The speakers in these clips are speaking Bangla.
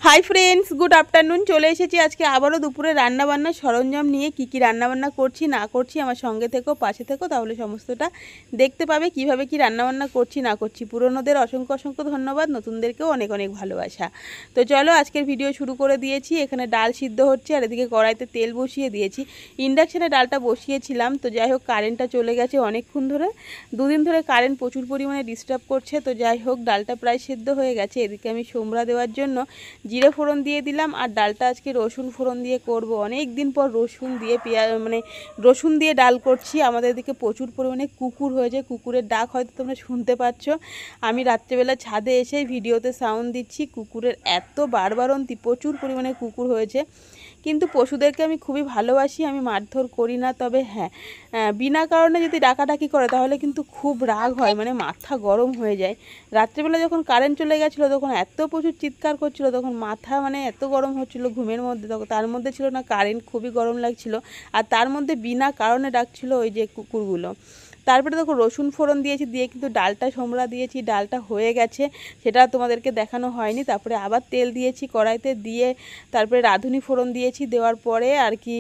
Hi friends, good afternoon. চলে এসেছি আজকে আবারও দুপুরে রান্নাবান্নার সরঞ্জাম নিয়ে। কি রান্নাবান্না করছি না করছি আমার সঙ্গে থেকো, পাশে থেকো, তাহলে সমস্তটা দেখতে পাবে কিভাবে কি রান্নাবান্না করছি না করছি। পুরনোদের অসংখ্য অসংখ্য ধন্যবাদ, নতুনদেরকেও অনেক অনেক ভালোবাসা। তো চলো আজকের ভিডিও শুরু করে দিয়েছি। এখানে ডাল সিদ্ধ হচ্ছে আর এদিকে কড়াইতে তেল বসিয়ে দিয়েছি। ইন্ডাকশানে ডালটা বসিয়েছিলাম, তো যাই হোক কারেন্টটা চলে গেছে অনেকক্ষণ ধরে। দুদিন ধরে কারেন্ট প্রচুর পরিমাণে ডিস্টার্ব করছে। তো যাই হোক ডালটা প্রায় সিদ্ধ হয়ে গেছে। এদিকে আমি সোমরা দেওয়ার জন্য জিরে ফোড়ন দিয়ে দিলাম, আর ডালটা আজকে রসুন ফোড়ন দিয়ে করব। অনেক দিন পর রসুন দিয়ে রসুন দিয়ে ডাল করছি। আমাদের এদিকে প্রচুর পরিমাণে কুকুর হয়েছে, কুকুরের ডাক হয়তো তোমরা শুনতে পাচ্ছ। আমি রাত্রেবেলা ছাদে এসে ভিডিওতে সাউন্ড দিচ্ছি। কুকুরের এত বাড়বাড়ন্তি, প্রচুর পরিমাণে কুকুর হয়েছে। কিন্তু পশুদেরকে আমি খুবই ভালোবাসি, আমি মারধর করি না। তবে হ্যাঁ, বিনা কারণে যদি ডাকাডাকি করে তাহলে কিন্তু খুব রাগ হয়, মানে মাথা গরম হয়ে যায়। রাত্রেবেলা যখন কারেন্ট চলে গেছিলো তখন এত প্রচুর চিৎকার করছিল, তখন মাথা মানে এত গরম হচ্ছিলো ঘুমের মধ্যে। তখন তার মধ্যে ছিল না কারেন্ট, খুবই গরম লাগছিল। আর তার মধ্যে বিনা কারণে ডাকছিল ওই যে কুকুরগুলো। তারপরে দেখো রসুন ফোড়ন দিয়েছি, দিয়ে কিন্তু ডালটা সোমরা দিয়েছি। ডালটা হয়ে গেছে, সেটা তোমাদেরকে দেখানো হয়নি। তারপরে আবার তেল দিয়েছি কড়াইতে, দিয়ে তারপরে রাঁধুনি ফোড়ন দিয়েছি। দেওয়ার পরে আর কি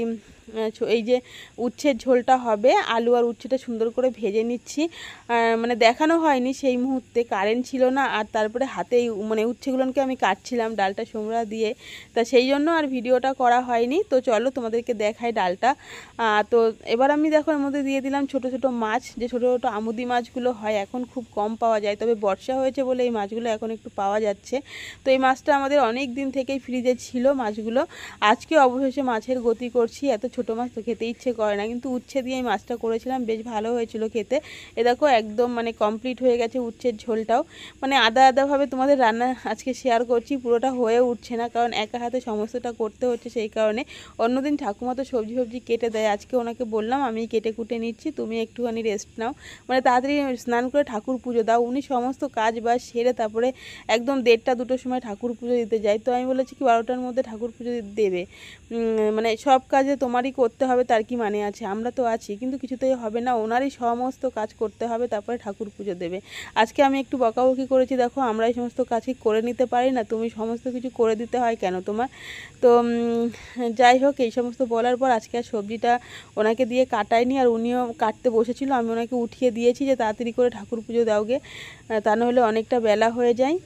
এই যে উচ্ছের ঝোলটা হবে, আলু আর উচ্ছেটা সুন্দর করে ভেজে নিচ্ছি। মানে দেখানো হয়নি সেই মুহূর্তে, কারেন্ট ছিল না। আর তারপরে হাতেই মানে উচ্ছেগুলোকে আমি কাটছিলাম ডালটা সোমরা দিয়ে, তা সেই জন্য আর ভিডিওটা করা হয়নি। তো চলো তোমাদেরকে দেখাই ডালটা। তো এবার আমি দেখো এর মধ্যে দিয়ে দিলাম ছোট ছোট মাছ, যে ছোট ছোট আমুদি মাছগুলো হয়, এখন খুব কম পাওয়া যায়। তবে বর্ষা হয়েছে বলে এই মাছগুলো এখন একটু পাওয়া যাচ্ছে। তো এই মাছটা আমাদের অনেক দিন থেকেই ফ্রিজে ছিল মাছগুলো। আজকে অবশেষে মাছের গতি করছি। এত ছোট মাছ তো খেতে ইচ্ছে করে না, কিন্তু উচ্ছে দিয়ে এই মাছটা করেছিলাম, বেশ ভালো হয়েছিল খেতে। এ দেখো একদম মানে কমপ্লিট হয়ে গেছে উচ্ছের ঝোলটাও। মানে আদা আদাভাবে তোমাদের রান্না আজকে শেয়ার করছি, পুরোটা হয়ে উঠছে না, কারণ একা হাতে সমস্তটা করতে হচ্ছে সেই কারণে। অন্যদিন ঠাকুমা তো সবজি কেটে দেয়, আজকে ওনাকে বললাম আমি কেটে কুটে নিচ্ছি, তুমি একটুখানি রেস্ট নাও, মানে তাড়াতাড়ি স্নান করে ঠাকুর পুজো দাও। উনি সমস্ত কাজ বাজ সেরে তারপরে একদম 1টা 2টোর সময় ঠাকুর পুজো দিতে যায়। তো আমি বলেছি কি 12টার মধ্যে ঠাকুর পুজো দেবে, মানে সব কাজে তোমারই করতে হবে, তার কি মানে আছে? আমরা তো আছি, কিন্তু কিছুতেই হবে না, ওনারই সমস্ত কাজ করতে হবে, তারপরে ঠাকুর পুজো দেবে। আজকে আমি একটু বকাবকি করেছি, দেখো আমরা এই সমস্ত কাজ কি করে নিতে পারি না? তুমি সমস্ত কিছু করে দিতে হয় কেন তোমার? তো যাই হোক এই সমস্ত বলার পর আজকে আর সবজিটা ওনাকে দিয়ে কাটাইনি, আর উনিও কাটতে বসেছিল। আমি ওনাকে উঠিয়ে দিয়েছি যে তাড়াতাড়ি করে ঠাকুর পুজো দাওগে, তা নাহলে অনেকটা বেলা হয়ে যায়।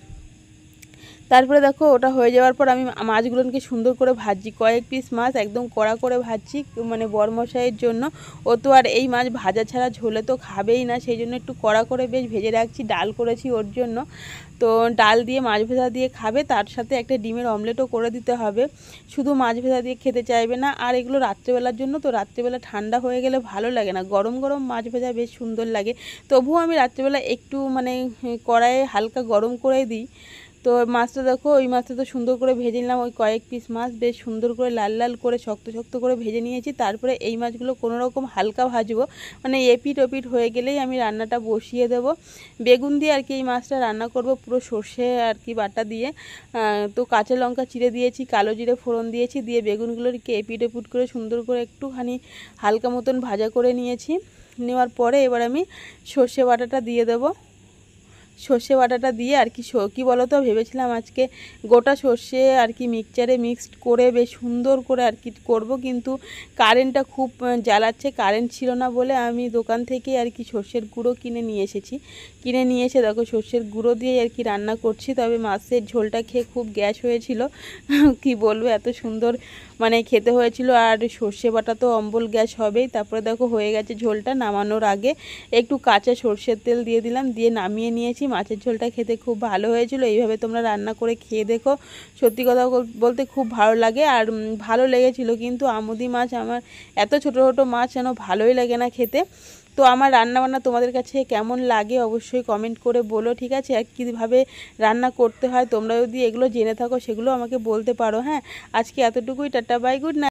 তারপরে দেখো ওটা হয়ে যাওয়ার পর আমি মাছগুলোকে সুন্দর করে ভাজছি, কয়েক পিস মাছ একদম কড়া করে ভাজছি, মানে বরমশাইয়ের জন্য। ও তো আর এই মাছ ভাজা ছাড়া ঝোলে তো খাবেই না, সেই জন্য একটু কড়া করে বেশ ভেজে রাখছি। ডাল করেছি ওর জন্য, তো ডাল দিয়ে মাছ ভাজা দিয়ে খাবে, তার সাথে একটা ডিমের অমলেটও করে দিতে হবে। শুধু মাছ ভাজা দিয়ে খেতে চাইবে না। আর এগুলো রাত্রেবেলার জন্য, তো রাত্রেবেলা ঠান্ডা হয়ে গেলে ভালো লাগে না, গরম গরম মাছ ভাজা বেশ সুন্দর লাগে। তবুও আমি রাত্রেবেলা একটু মানে কড়াইয়ে হালকা গরম করে দিই। তো মাছটা দেখো, ওই মাছটা তো সুন্দর করে ভেজে নিলাম, ওই কয়েক পিস মাছ বেশ সুন্দর করে লাল লাল করে শক্ত শক্ত করে ভেজে নিয়েছি। তারপরে এই মাছগুলো কোনো রকম হালকা ভাজবো, মানে এপিট ওপিট হয়ে গেলেই আমি রান্নাটা বসিয়ে দেব। বেগুন দিয়ে আর কি এই মাছটা রান্না করব, পুরো সর্ষে আর কি বাটা দিয়ে। তো কাঁচা লঙ্কা চিড়ে দিয়েছি, কালো জিরে ফোড়ন দিয়েছি, দিয়ে বেগুনগুলোকে এপিট ওপিট করে সুন্দর করে একটুখানি হালকা মতন ভাজা করে নিয়েছি। নেওয়ার পরে এবার আমি সর্ষে বাটাটা দিয়ে দেবো। সর্ষে বাটাটা দিয়ে আর কি কী বলো তো, ভেবেছিলাম আজকে গোটা সর্ষে আর কি মিক্সচারে মিক্সড করে বেশ সুন্দর করে আর কি করব, কিন্তু কারেন্টটা খুব জ্বালাচ্ছে। কারেন্ট ছিল না বলে আমি দোকান থেকে আর কি সর্ষের গুঁড়ো কিনে নিয়ে এসেছি। কিনে নিয়ে এসে দেখো সর্ষের গুঁড়ো দিয়ে আর কি রান্না করছি। তবে মাছের ঝোলটা খেয়ে খুব গ্যাস হয়েছিল, কি বলবো, এত সুন্দর মানে খেতে হয়েছিল। আর সর্ষে বাটা তো অম্বল গ্যাস হবেই। তারপরে দেখো হয়ে গেছে ঝোলটা। নামানোর আগে একটু কাঁচা সর্ষের তেল দিয়ে দিলাম, দিয়ে নামিয়ে নিয়েছি। মাছের ঝোলটা খেতে খুব ভালো হয়েছিল। এইভাবে তোমরা রান্না করে খেয়ে দেখো, সত্যি কথা বলতে খুব ভালো লাগে। আর ভালো লেগেছিল, কিন্তু আমুদি মাছ আমার এত ছোটো ছোটো মাছ যেন ভালোই লাগে না খেতে। তো আমার রান্নাবান্না তোমাদের কাছে কেমন লাগে অবশ্যই কমেন্ট করে বলো, ঠিক আছে? আর কীভাবে রান্না করতে হয় তোমরা যদি এগুলো জেনে থাকো সেগুলো আমাকে বলতে পারো। হ্যাঁ, আজকে এতটুকুই, টাটা বাই, গুড নাইট।